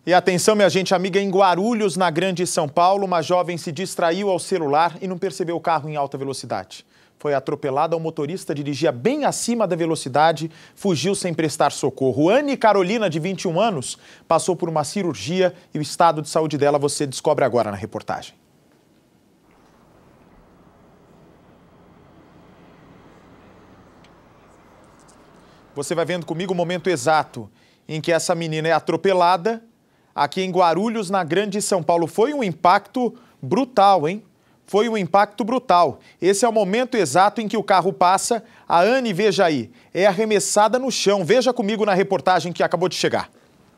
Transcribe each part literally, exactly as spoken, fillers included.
E atenção, minha gente, amiga, em Guarulhos, na Grande São Paulo, uma jovem se distraiu ao celular e não percebeu o carro em alta velocidade. Foi atropelada, o motorista dirigia bem acima da velocidade, fugiu sem prestar socorro. Anne Carolina, de vinte e um anos, passou por uma cirurgia e o estado de saúde dela você descobre agora na reportagem. Você vai vendo comigo o momento exato em que essa menina é atropelada aqui em Guarulhos, na Grande São Paulo. Foi um impacto brutal, hein? Foi um impacto brutal. Esse é o momento exato em que o carro passa. A Anne, veja aí, é arremessada no chão. Veja comigo na reportagem que acabou de chegar.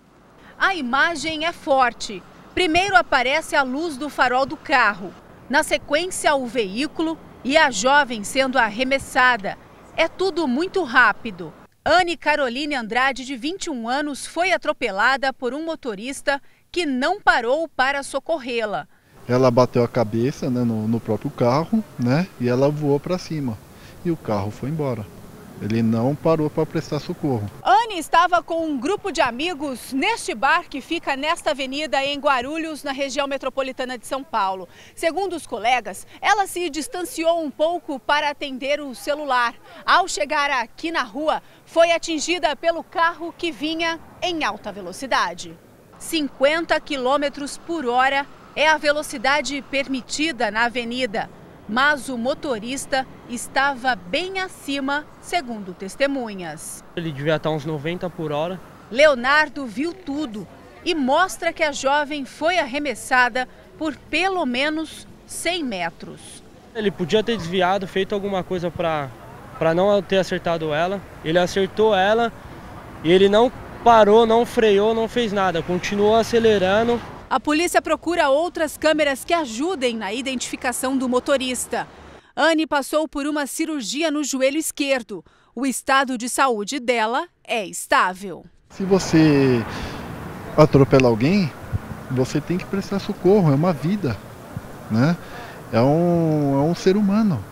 A imagem é forte. Primeiro aparece a luz do farol do carro. Na sequência, o veículo e a jovem sendo arremessada. É tudo muito rápido. Anne Caroline Andrade, de vinte e um anos, foi atropelada por um motorista que não parou para socorrê-la. Ela bateu a cabeça, né, no, no próprio carro, né, e ela voou para cima. E o carro foi embora. Ele não parou para prestar socorro. Anne estava com um grupo de amigos neste bar que fica nesta avenida em Guarulhos, na região metropolitana de São Paulo. Segundo os colegas, ela se distanciou um pouco para atender o celular. Ao chegar aqui na rua, foi atingida pelo carro que vinha em alta velocidade. cinquenta quilômetros por hora é a velocidade permitida na avenida, mas o motorista estava bem acima, segundo testemunhas. Ele devia estar uns noventa por hora. Leonardo viu tudo e mostra que a jovem foi arremessada por pelo menos cem metros. Ele podia ter desviado, feito alguma coisa para para não ter acertado ela. Ele acertou ela e ele não parou, não freou, não fez nada, continuou acelerando. A polícia procura outras câmeras que ajudem na identificação do motorista. Anne passou por uma cirurgia no joelho esquerdo. O estado de saúde dela é estável. Se você atropela alguém, você tem que prestar socorro, é uma vida, né? É um, é um ser humano.